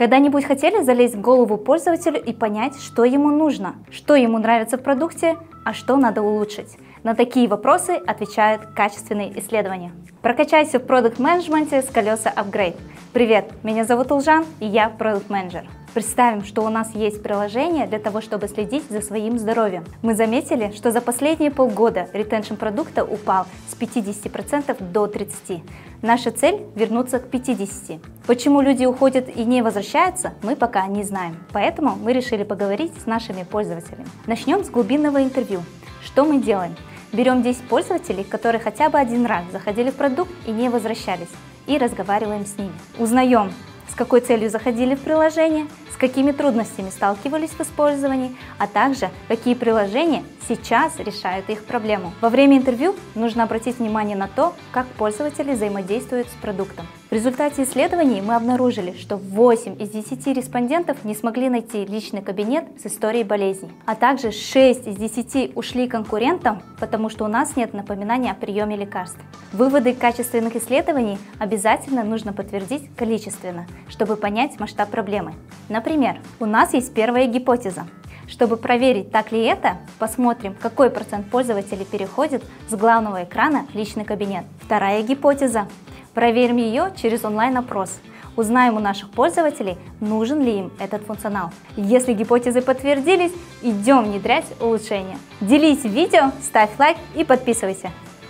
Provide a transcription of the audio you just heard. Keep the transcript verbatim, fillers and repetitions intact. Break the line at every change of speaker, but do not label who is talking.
Когда-нибудь хотели залезть в голову пользователю и понять, что ему нужно, что ему нравится в продукте, а что надо улучшить? На такие вопросы отвечают качественные исследования. Прокачайся в продакт-менеджменте с колеса Upgrade. Привет, меня зовут Улжан, и я продакт-менеджер. Представим, что у нас есть приложение для того, чтобы следить за своим здоровьем. Мы заметили, что за последние полгода ретеншн продукта упал с пятидесяти процентов до тридцати процентов. Наша цель – вернуться к пятидесяти процентам. Почему люди уходят и не возвращаются, мы пока не знаем. Поэтому мы решили поговорить с нашими пользователями. Начнем с глубинного интервью. Что мы делаем? Берем десять пользователей, которые хотя бы один раз заходили в продукт и не возвращались, и разговариваем с ними. Узнаем, с какой целью заходили в приложение, с какими трудностями сталкивались в использовании, а также какие приложения сейчас решают их проблему. Во время интервью нужно обратить внимание на то, как пользователи взаимодействуют с продуктом. В результате исследований мы обнаружили, что восемь из десяти респондентов не смогли найти личный кабинет с историей болезней, а также шесть из десяти ушли конкурентам, потому что у нас нет напоминания о приеме лекарств. Выводы качественных исследований обязательно нужно подтвердить количественно, чтобы понять масштаб проблемы. Например, у нас есть первая гипотеза. Чтобы проверить, так ли это, посмотрим, какой процент пользователей переходит с главного экрана в личный кабинет. Вторая гипотеза. Проверим ее через онлайн-опрос. Узнаем у наших пользователей, нужен ли им этот функционал. Если гипотезы подтвердились, идем внедрять улучшения. Делись видео, ставь лайк и подписывайся.